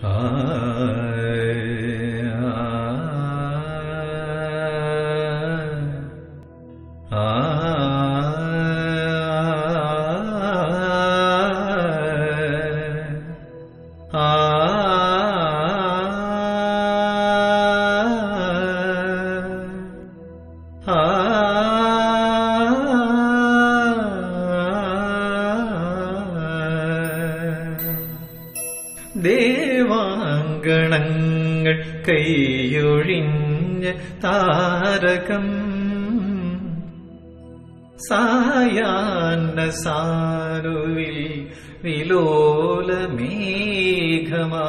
ദേവാങ്കണങ്ങൾ കൈയൊഴിഞ്ഞ താരകം സായാഹ്ന സാനുവിൽ വിലോലമേഘമാ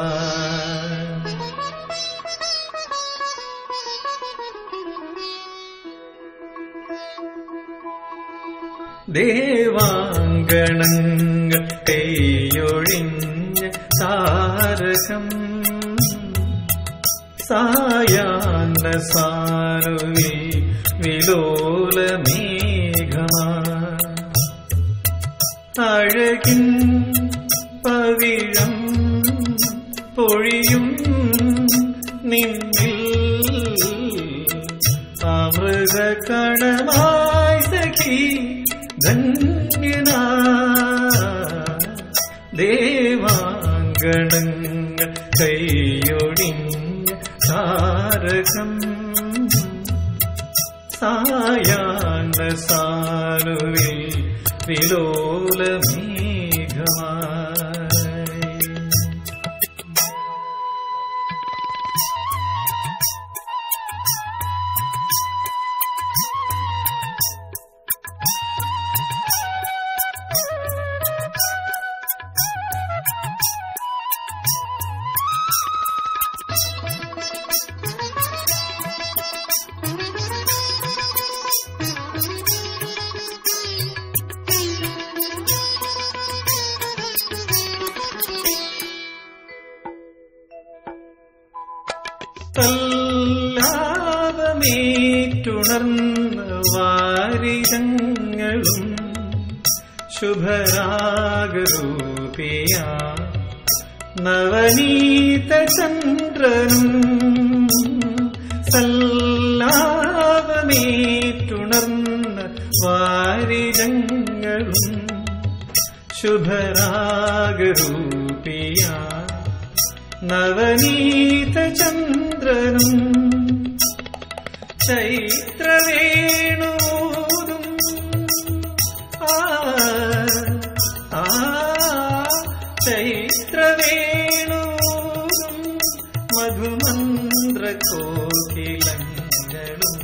ദേവാങ്കണങ്ങൾ കൈയൊഴിഞ്ഞ താരകം സായാഹ്ന സാനുവിൽ വിലോലമേഘമാ അഴകിൻ പവിഴം പൊഴിയും നിന്നിൽ അമൃതകണമായി സഖി ധന്യനാ ദേവാങ്കണങ്ങൾ കൈയൊഴിഞ്ഞ താരകം സായാഹ്ന സാനുവിൽ വിലോലമേഘമായി തല്ലാപമേറ്റുണർന്ന വാരിതങ്ങളും ശുഭരാഗരൂപിയ നവനീത ചന്ദ്രനും സല്ലാപമേറ്റുണർന്ന വാരിതങ്ങളും ശുഭരാഗരൂപിയ നവനീത ചന്ദ്രനും ചൈത്രവേണൂരും ചൈത്രവേണൂരും മധുമന്ത്രകോകിലങ്ങളും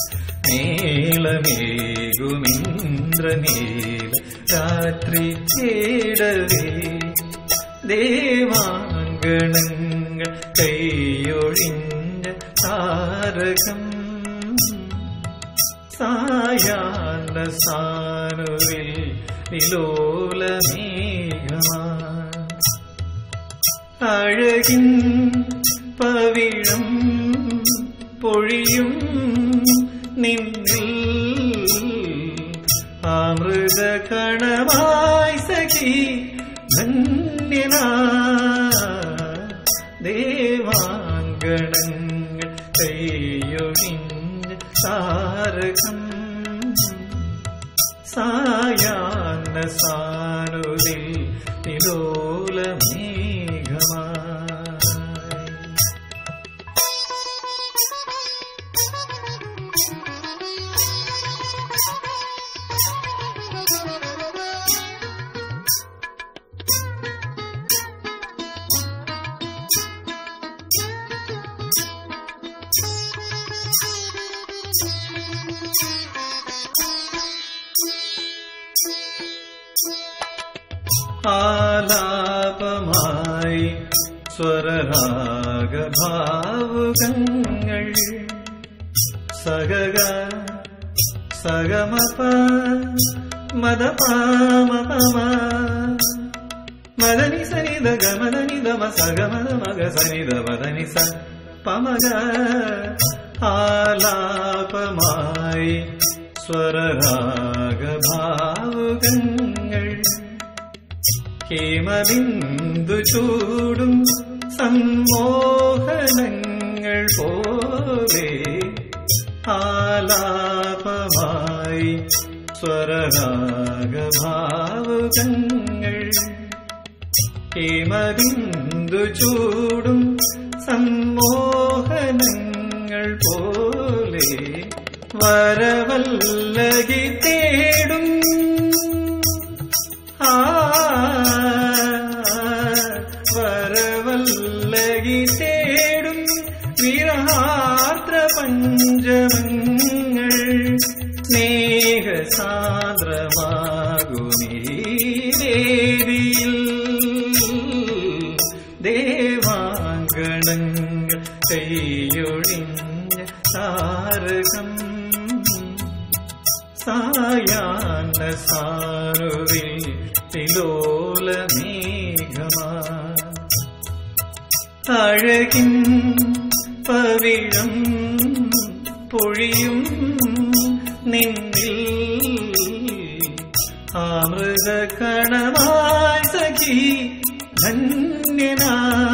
നീളമേകുമിന്ദ്രനീല രാത്രി ചേടവേ ദേവാങ്കണങ്ങൾ കൈയൊഴിഞ്ഞ താരകം സായാഹ്ന സാനുവിൽ വിലോലമേഘമാ അഴകിൻ പവിഴം പൊഴിയും നിന്നിൽ അമൃതകണമായി സഖി ധന്യനാ ദേവാങ്കണങ്ങൾ കൈയൊഴിഞ്ഞ താരകം സായാഹ്ന സാനുവിൽ വിലോലമേഘമായി ആലാപമായി സ്വരരാഗഭാവുകങ്ങൾ സഗഗ സഗമപ മദപാമപമ മദനി സനിദ ഗമദനി ദമ സഗമദ മഗ സനിദ മദനി സ പമഗ ആലാപമായി സ്വരരാഗഭാവുകങ്ങൾ ഹേമബിന്ദു ചൂടും സമ്മോഹനങ്ങൾ പോലെ ആലാപമായി സ്വരരാഗഭാവുകങ്ങൾ. ഹേമബിന്ദു ചൂടും സമ്മോഹനങ്ങൾ പോലെ വരവല്ലകി തേടും വരവല്ലകി തേടും വിരഹാർദ്ര പഞ്ചമങ്ങൾ. സ്നേഹസാന്ദ്രമാകുമീ ദേവാങ്കണങ്ങൾ കൈയൊഴിഞ്ഞ താരകം. സായാഹ്ന സാനുവിൽ തിലോല മേഘമാ അഴകിൻ പവിഴം പൊഴിയും നിന്നിൽ അമൃതകണമായി സഖി ധന്യനാ.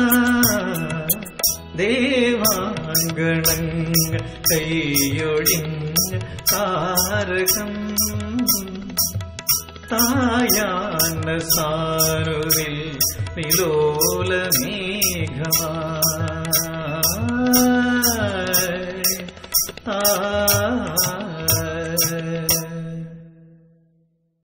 ദേവാങ്കണങ്ങൾ കൈയൊഴിഞ്ഞ താരകം. സായാഹ്ന സാനുവിൽ വിലോല മേഘമാ.